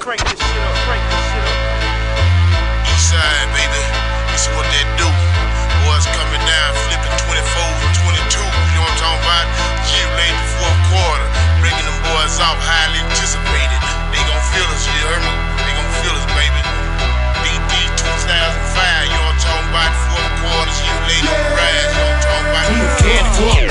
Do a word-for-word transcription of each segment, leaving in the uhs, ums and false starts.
crank this shit up, crank this shit up. Eastside, baby, this is what they do. Boys coming down, flipping twenty-fours and twenty-twos, you know what I'm talking about? Year late the fourth quarter, bringing them boys off highly anticipated. They gon' feel us, you heard me? They gon' feel us, baby. B D two thousand five, you know what I'm talking about? Fourth quarters, year late on the rise, you know what I'm talking about? Candy,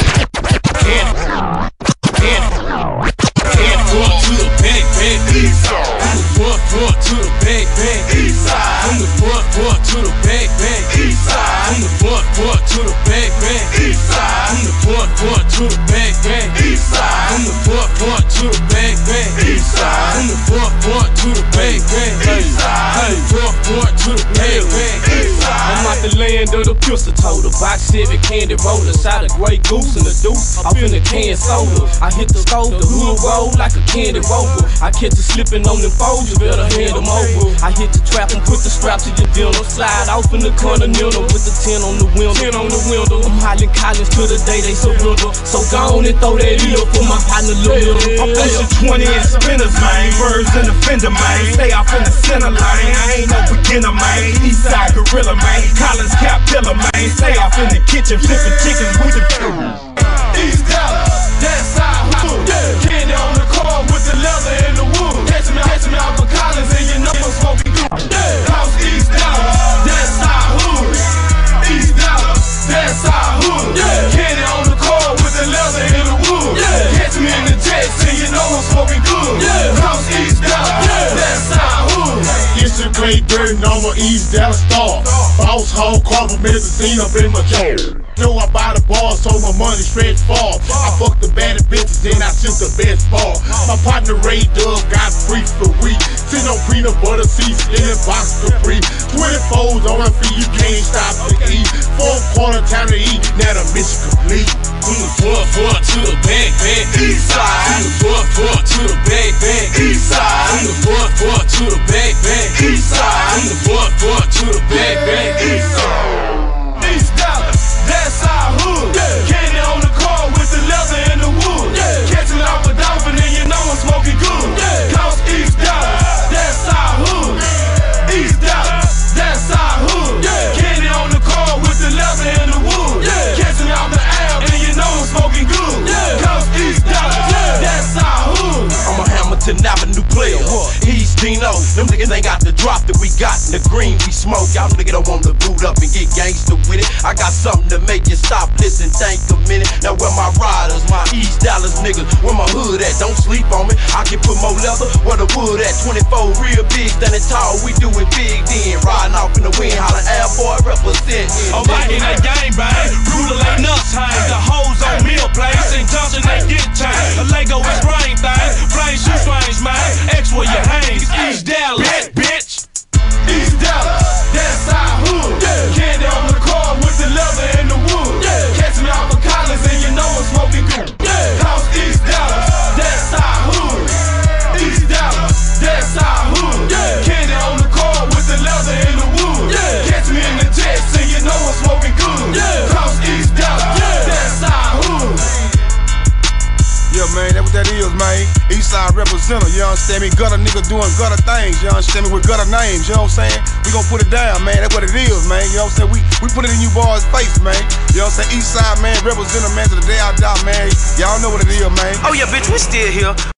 candy, candy, candy, fuck to the back, back, Eastside. From the fuck, fuck to the back, back, Eastside. From the fuck, fuck to the back, back, Eastside. From the fuck, fuck to the back, back, Eastside. From the fuck, fuck to the back, back, Eastside. From the fuck, fuck to the back, back, Eastside. From the fuck, fuck to the back, back, Eastside. From the fuck, fuck to the back, back, Eastside. I'm out the land of the pistol toter, box seven candy roller, shot a Grey Goose and a deuce off in the can soda. I hit the stove, the hood roll like a candy rover. I catch you slipping on them foes, you better hand them over. I hit the trap and put the strap to your denim, slide off in the continental with the ten on the window. ten on the window. I'm hollering college to the day they surrender. So go on and throw that E up for my partner Lil. I'm pushing twenty in spinners, man. Birds in the fender, man. Stay off in the center lane. I ain't no beginner, man. Eastside gorilla, man. Collins cap killer, man. Stay off in the kitchen, flipping chickens with the East Dallas, that's our hood. Yeah. Candy on the car with the leather and the wood. Catch me, catch me out for Collins and you know I'm smoking good. Yeah. House East Dallas, that's our hood. East Dallas, that's our hood. Yeah. Candy on the car with the leather and the wood. Yeah. Catch me in the jets and you know I'm smoking good. Yeah. House East Dallas, yeah. That's our hood. It's a great burden on my East Dallas star. Boss home, carpet magazine up in my jaw. Know I buy the bar, so my money stretch far. I fuck the baddest bitches and I shoot the best bar. My partner Ray Dub got free for week. Sit on peanut butter seats in a box for free. twenty-fours on my feet, you can't stop to eat. Fourth quarter time to eat, now the mission complete. From the fuck, fuck to the back, back, Eastside. From the fuck, fuck to the back, back, Eastside. From the fuck, fuck to the back, back, Eastside. From the fuck, fuck to the back, back, Eastside. East Dallas, that's our hood. Yeah. Candy on the car with the leather and the wood. Yeah. Catching off a dolphin and you know I'm smoking good. Yeah. Coast East Dallas, that's our hood. East Dallas, that's our hood. Yeah. Candy on the car with the leather and the wood. Yeah. Catching off the air and you know I'm smoking good. Yeah. Coast East Dallas, yeah. That's our hood. I'm a Hamilton Avenue player. East Dino, them niggas ain't got the drop that we got in the green we smoke. Y'all niggas don't want to boot up and get gangster with it. I got something to make you stop, listen, think a minute. Now where my riders, my East Dallas niggas, where my hood at? Don't sleep on me. I can put more leather where the wood at. twenty-four real big, standing tall, we do it big then. Riding off in the wind, hollering air boy, represent. I'm back in that game, bang. Ruler ain't nuts hang. The hoes on meal place and Johnson they get changed. A Lego is brain thing. Flame shoe strange, man. X where you hang. East Dallas, bitch. East Dallas, that's our hood. Yeah. Candy on the car with the leather and the wood. Yeah. Catch me out for Collins and you know I'm smoking good. Yeah. House East Dallas, that's our hood. East Dallas, that's our hood. Yeah. Candy on the car with the leather and the wood. Yeah. Catch me in the jets and you know I'm smoking good. Yeah. House East Dallas, yeah. That's our hood. Yeah, man, that's what that is, man. Eastside representative, you understand me? Gutter nigga doing gutter things, you understand me? With gutter names, you know what I'm saying? We gon' put it down, man. That's what it is, man. You know what I'm saying? We we put it in you boys' face, man. You know what I'm saying? Eastside, man, representative, man, to the day I die, man. Y'all know what it is, man. Oh yeah, bitch, we still here.